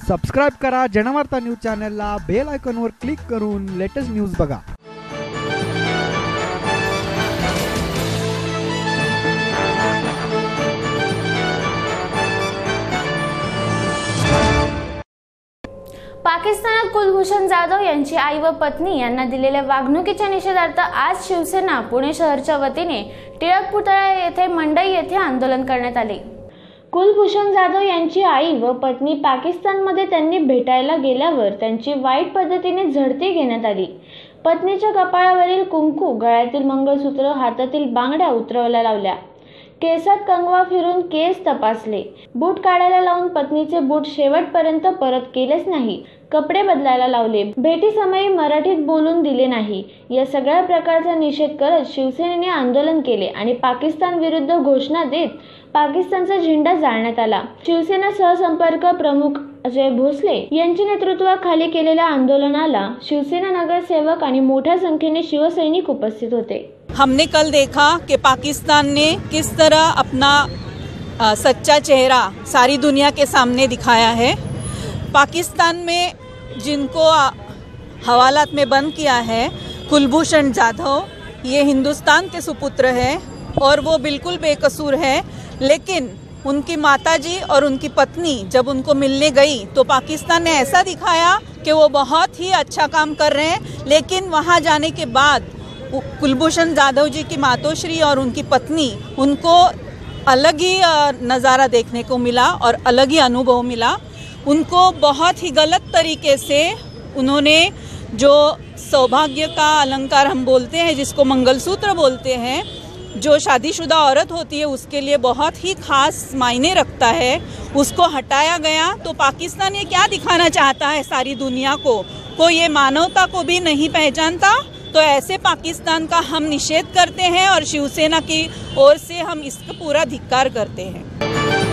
Subscribe करा Janvarta news चॅनलला, bell आयकॉनवर क्लिक करून लेटेस्ट न्यूज बघा। पाकिस्तानात कुलभूषण जाधव यांची आई व पत्नी यांना दिलेल्या वागणुकीच्या निषेधार्थ आज शिवसेना पुणे शहरच्या वतीने टिळक पुतळा येथे मंडई येथे आंदोलन करण्यात आले। कुलभूषण जाधव यांची आई व पत्नी पाकिस्तानमध्ये त्यांनी भेटायला गेल्यावर त्यांची वाईट पद्धतीने झडती घेण्यात आली। पत्नीच्या कपाळावरील कुंकू, गळ्यातील मंगळसूत्र, हातातील बांगड्या उतरवायला लावल्या, केसात कंगवा फिरून केस तपासले, बूट काढायला लावून पत्नीचे बूट शेवटपर्यंत परत केलेच नाही, कपडे बदलायला लावले, भेटीसमयी मराठीत बोलून दिले नाही। या सगळ्या प्रकारचा निषेध करत शिवसेनेने आंदोलन केले आणि पाकिस्तान विरुद्ध घोषणा देत पाकिस्तानचा झेंडा जाळण्यात आला। शिवसेना सहसंपर्क प्रमुख अजय भोसले यांच्या नेतृत्वाखाली केलेल्या आंदोलनाला शिवसेना नगरसेवक आणि मोठ्या संख्येने शिवसैनिक उपस्थित होते। हमने कल देखा कि पाकिस्तान ने किस तरह अपना सच्चा चेहरा सारी दुनिया के सामने दिखाया है। पाकिस्तान में जिनको हवालात में बंद किया है, कुलभूषण जाधव, ये हिंदुस्तान के सुपुत्र हैं और वो बिल्कुल बेकसूर है, लेकिन उनकी माताजी और उनकी पत्नी जब उनको मिलने गई तो पाकिस्तान ने ऐसा दिखाया कि वो बहुत ही अच्छा काम कर रहे हैं, लेकिन वहाँ जाने के बाद कुलभूषण जाधव जी की मातोश्री और उनकी पत्नी, उनको अलग ही नज़ारा देखने को मिला और अलग ही अनुभव मिला। उनको बहुत ही गलत तरीके से उन्होंने जो सौभाग्य का अलंकार हम बोलते हैं, जिसको मंगलसूत्र बोलते हैं, जो शादीशुदा औरत होती है उसके लिए बहुत ही खास मायने रखता है, उसको हटाया गया। तो पाकिस्तान ये क्या दिखाना चाहता है सारी दुनिया को ये मानवता को भी नहीं पहचानता। तो ऐसे पाकिस्तान का हम निषेध करते हैं और शिवसेना की ओर से हम इसका पूरा धिक्कार करते हैं।